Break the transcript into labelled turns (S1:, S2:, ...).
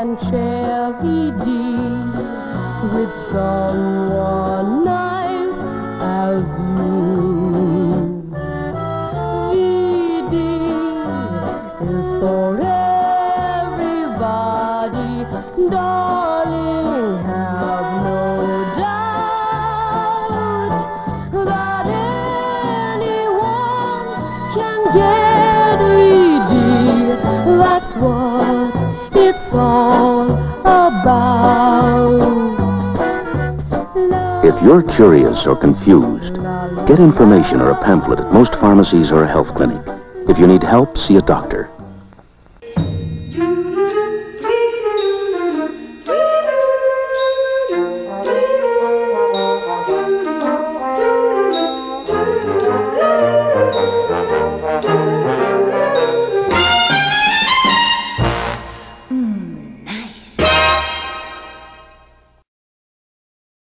S1: can share VD with someone nice as you. VD is for everybody, darling, have no doubt that anyone can get VD. That's what it's all about.
S2: If you're curious or confused, get information or a pamphlet at most pharmacies or a health clinic. If you need help, see a doctor.